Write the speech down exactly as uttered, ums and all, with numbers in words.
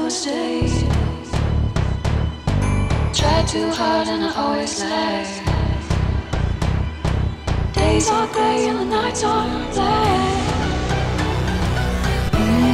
never stay. Try too hard and I always lag. Days are grey and the nights are black. Mm.